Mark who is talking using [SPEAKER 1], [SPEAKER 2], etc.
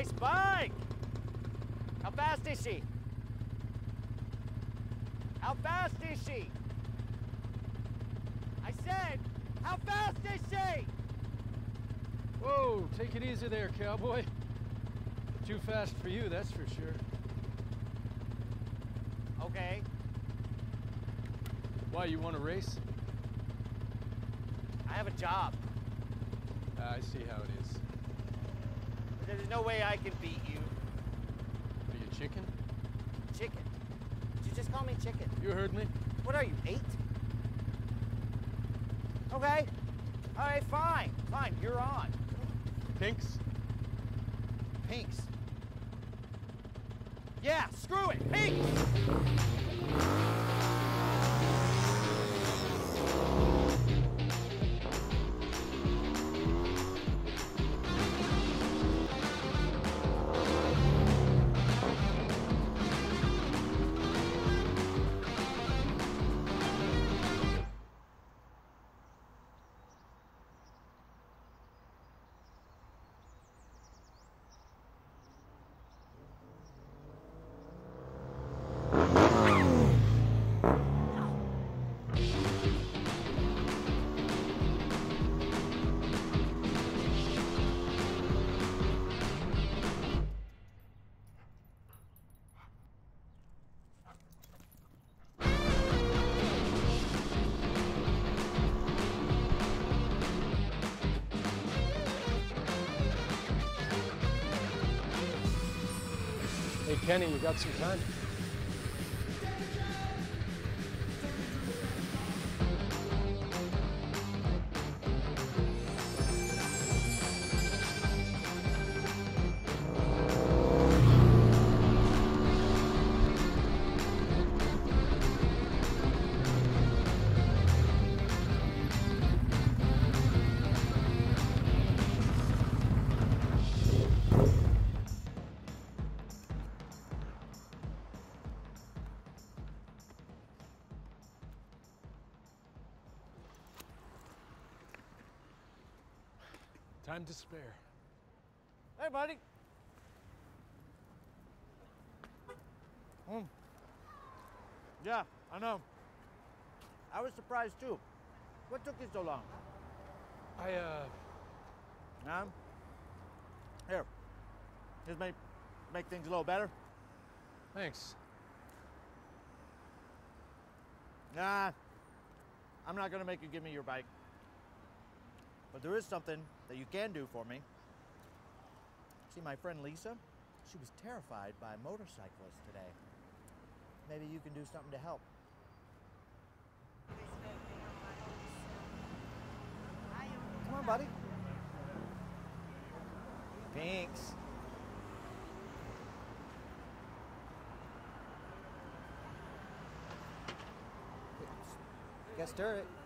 [SPEAKER 1] nice bike! How fast is she? How fast is she? I said, how fast is she?
[SPEAKER 2] Whoa, take it easy there, cowboy. Too fast for you, that's for sure.
[SPEAKER 1] Okay.
[SPEAKER 2] Why, you want to race?
[SPEAKER 1] I have a job.
[SPEAKER 2] I see how it is.
[SPEAKER 1] There's no way I can beat you.
[SPEAKER 2] Are you chicken?
[SPEAKER 1] Chicken? Did you just call me chicken?
[SPEAKER 2] You heard me.
[SPEAKER 1] What are you, 8? Okay. All right, fine. Fine, you're on.
[SPEAKER 2] Pinks?
[SPEAKER 1] Pinks. Yeah, screw it, Pinks!
[SPEAKER 2] Hey, Kenny, you got some time? Time to spare.
[SPEAKER 1] Hey, buddy. Yeah, I know. I was surprised too. What took you so long? Here. Just make things a little better.
[SPEAKER 2] Thanks.
[SPEAKER 1] Nah, I'm not gonna make you give me your bike. But there is something that you can do for me. See, my friend Lisa, she was terrified by motorcyclists today. Maybe you can do something to help. Come on, buddy. Thanks. Guess stir it.